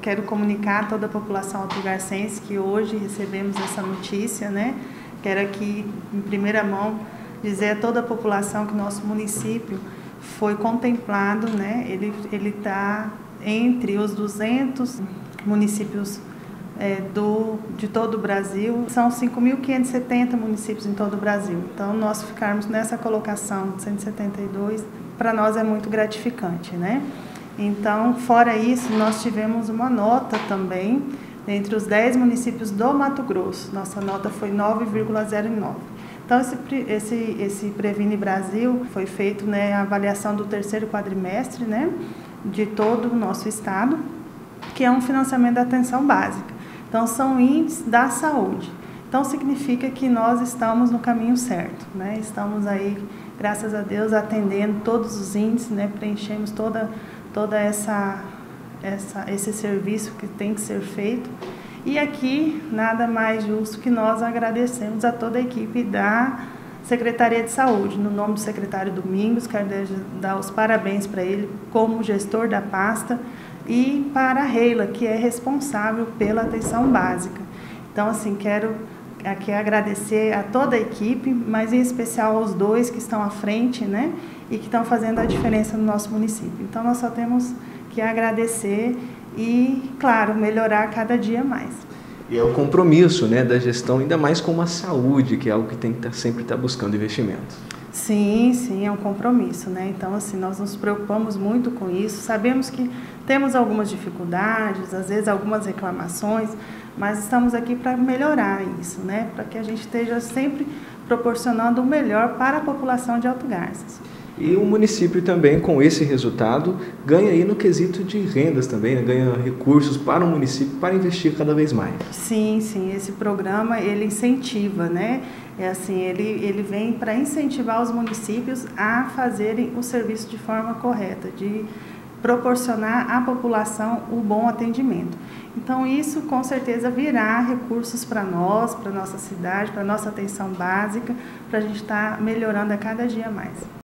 quero comunicar a toda a população altogarcense que hoje recebemos essa notícia, né? Quero aqui, em primeira mão, dizer a toda a população que nosso município foi contemplado, né? Ele está entre os 200 municípios de todo o Brasil. São 5.570 municípios em todo o Brasil. Então, nós ficarmos nessa colocação de 172, para nós é muito gratificante, né? Então, fora isso, nós tivemos uma nota também entre os 10 municípios do Mato Grosso. Nossa nota foi 9,09. Então, esse Previne Brasil foi feito, né, a avaliação do terceiro quadrimestre, né, de todo o nosso estado, que é um financiamento da atenção básica. Então, são índices da saúde. Então, significa que nós estamos no caminho certo, né? Estamos aí, graças a Deus, atendendo todos os índices, né? Preenchemos toda esse serviço que tem que ser feito. E aqui, nada mais justo que nós agradecemos a toda a equipe da Secretaria de Saúde. No nome do secretário Domingos, quero dar os parabéns para ele como gestor da pasta, e para a Reila, que é responsável pela atenção básica. Então, assim, quero aqui agradecer a toda a equipe, mas em especial aos 2 que estão à frente, né, e que estão fazendo a diferença no nosso município. Então, nós só temos que agradecer e, claro, melhorar cada dia mais. E é o compromisso, né, da gestão, ainda mais com a saúde, que é algo que tem que sempre estar buscando investimento. Sim, é um compromisso, né? Então, assim, nós nos preocupamos muito com isso. Sabemos que temos algumas dificuldades, às vezes algumas reclamações, mas estamos aqui para melhorar isso, né? Para que a gente esteja sempre proporcionando o melhor para a população de Alto Garças. E o município também, com esse resultado, ganha aí no quesito de rendas também, né? Ganha recursos para o município para investir cada vez mais. Sim, esse programa, ele incentiva, né? É assim, ele vem para incentivar os municípios a fazerem o serviço de forma correta, de proporcionar à população o bom atendimento. Então, isso com certeza virá recursos para nós, para a nossa cidade, para a nossa atenção básica, para a gente estar melhorando a cada dia mais.